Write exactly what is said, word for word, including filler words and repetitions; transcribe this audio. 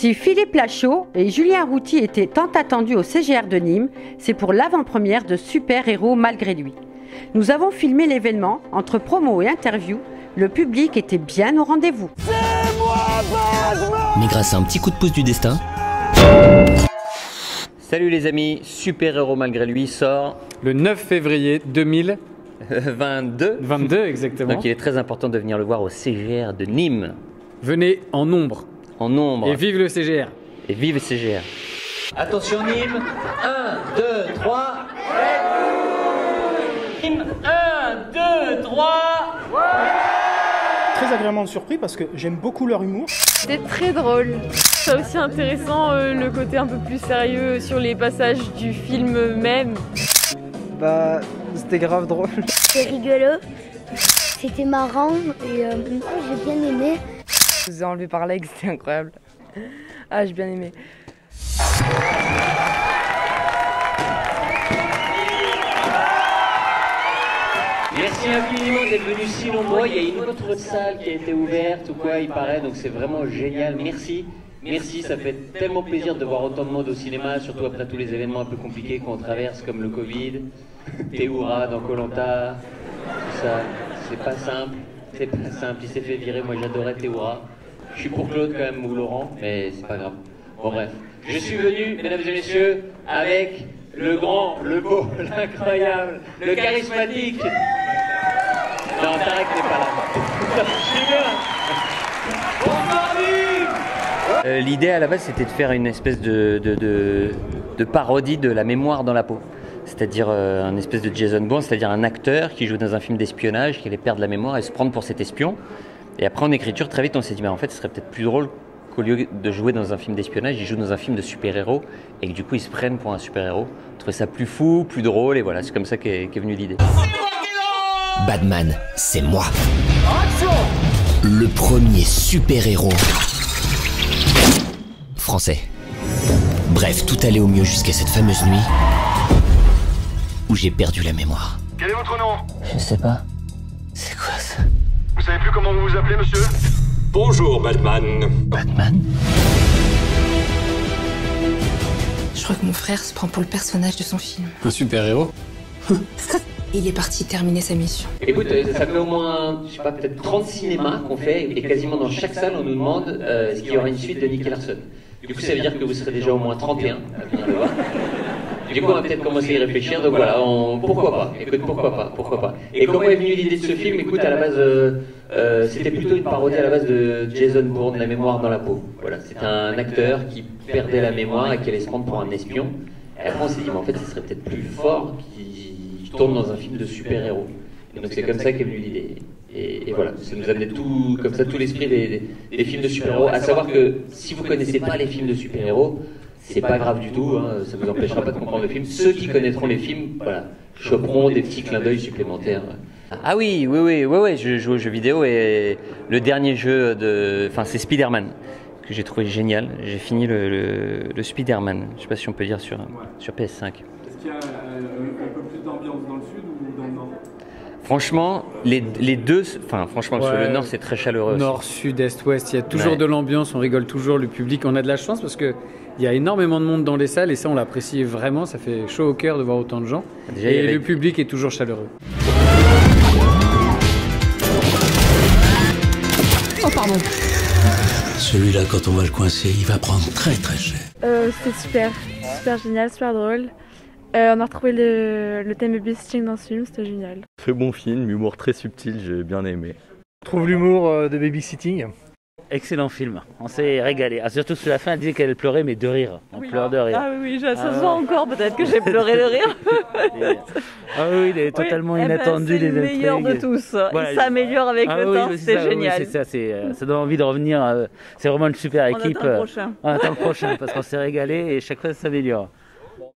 Si Philippe Lachaud et Julien Routy étaient tant attendus au C G R de Nîmes, c'est pour l'avant-première de Super Héros malgré lui. Nous avons filmé l'événement, entre promo et interview, le public était bien au rendez-vous. C'est moi, Batman ! Mais grâce à un petit coup de pouce du destin... Salut les amis, Super Héros malgré lui sort le neuf février deux mille vingt-deux. vingt-deux exactement. Donc il est très important de venir le voir au C G R de Nîmes. Venez en nombre. En nombre. Et vive le C G R. Et vive le C G R. Attention Nîmes, un, deux, trois. Nîmes, un, deux, trois. Très agréablement surpris parce que j'aime beaucoup leur humour. C'était très drôle. C'est aussi intéressant euh, le côté un peu plus sérieux sur les passages du film même. Bah, c'était grave drôle. C'était rigolo, c'était marrant et euh, j'ai bien aimé. Je vous ai enlevé par l'aigle, c'était incroyable. Ah, j'ai bien aimé. Merci infiniment d'être venus si nombreux. Il y a une autre salle qui a été ouverte ou quoi, il paraît, donc c'est vraiment génial. Merci. Merci, ça fait tellement plaisir de voir autant de monde au cinéma, surtout après tous les événements un peu compliqués qu'on traverse, comme le Covid, Théoura dans Koh Lanta, tout ça. C'est pas simple, c'est pas simple. Il s'est fait virer, moi j'adorais Théoura. Je suis pour Claude quand même, ou Laurent, mais c'est pas grave. Bon bref, je suis venu, mesdames et messieurs, avec le grand, le beau, l'incroyable, le charismatique. Non, Tarek n'est pas là. Je suis bien. Euh, L'idée à la base c'était de faire une espèce de, de, de, de parodie de la mémoire dans la peau. C'est-à-dire euh, un espèce de Jason Bourne, c'est-à-dire un acteur qui joue dans un film d'espionnage, qui allait perdre la mémoire et se prendre pour cet espion. Et après en écriture, très vite on s'est dit, bah, en fait ce serait peut-être plus drôle qu'au lieu de jouer dans un film d'espionnage, ils jouent dans un film de super-héros et que du coup ils se prennent pour un super-héros. On trouvait ça plus fou, plus drôle et voilà, c'est comme ça qu'est qu'est venue l'idée. Batman, c'est moi. Le premier super-héros français. Bref, tout allait au mieux jusqu'à cette fameuse nuit où j'ai perdu la mémoire. Quel est votre nom? Je sais pas. C'est quoi ça? Vous savez plus comment vous vous appelez, monsieur? Bonjour, Batman. Batman? Je crois que mon frère se prend pour le personnage de son film. Un super-héros? Il est parti terminer sa mission. Écoute, ça fait au moins, je sais pas, peut-être trente cinémas qu'on fait, et quasiment dans chaque salle, on nous demande euh, est-ce qu'il y aura une suite de Nicky Larson. Du coup, ça veut dire que vous serez déjà au moins trente et un à venir le voir. Du coup, on va peut-être commencer à y réfléchir, donc voilà, on... pourquoi pas, écoute, pourquoi pas, pourquoi pas. Et comment est venue l'idée de ce film? Écoute, à la base, euh, euh, c'était plutôt une parodie à la base de Jason Bourne, La mémoire dans la peau. Voilà, c'était un acteur qui perdait la mémoire et qui allait se prendre pour un espion. Et après, on s'est dit, mais en fait, ce serait peut-être plus fort qu'il tourne dans un film de super-héros. Et donc, c'est comme ça qu'est venue l'idée. Et, et voilà, ça nous amenait tout, comme ça, tout l'esprit des, des, des films de super-héros. À savoir que si vous connaissez pas les films de super-héros, c'est pas grave du tout, hein, ça vous empêchera pas de comprendre le film. Ceux qui connaîtront les films, voilà, choperont des petits clins d'œil supplémentaires. Ah oui, oui, oui, oui, oui, je joue aux jeux vidéo et le dernier jeu de, enfin, c'est Spider-Man que j'ai trouvé génial. J'ai fini le, le, le Spider-Man. Je sais pas si on peut dire sur sur P S cinq. Est-ce qu'il y a euh, un peu plus d'ambiance dans le sud ou dans le nord? Franchement, les, les deux, enfin franchement, parce que Ouais, le nord c'est très chaleureux. Nord, sud, est, ouest, il y a toujours Ouais. de l'ambiance, on rigole toujours, le public, on a de la chance parce que il y a énormément de monde dans les salles et ça on l'apprécie vraiment, ça fait chaud au cœur de voir autant de gens. Déjà, et il y avait- le public est toujours chaleureux. Oh pardon. Celui-là, quand on va le coincer, il va prendre très très cher. Euh, C'était super, super génial, super drôle. Euh, on a retrouvé le, le thème babysitting dans ce film, c'était génial. Très bon film, humour très subtil, j'ai bien aimé. Je trouve l'humour euh, de babysitting. Excellent film, on s'est régalé. Ah, surtout sur la fin, elle disait qu'elle pleurait, mais de rire. On Oui. pleure de rire. Ah oui, oui, ça Ah se ouais. voit encore, peut-être que j'ai pleuré de rire. Ah oui, il est totalement Oui, eh ben, inattendu. c'est les le meilleur de intrigues. tous. Voilà. Il s'améliore avec Ah le oui, temps, oui, c'est ça, oui, génial. c'est ça, c'est, euh, ça donne envie de revenir. euh, c'est vraiment une super On équipe. attend le prochain. On attend le prochain parce qu'on s'est régalé et chaque fois ça s'améliore.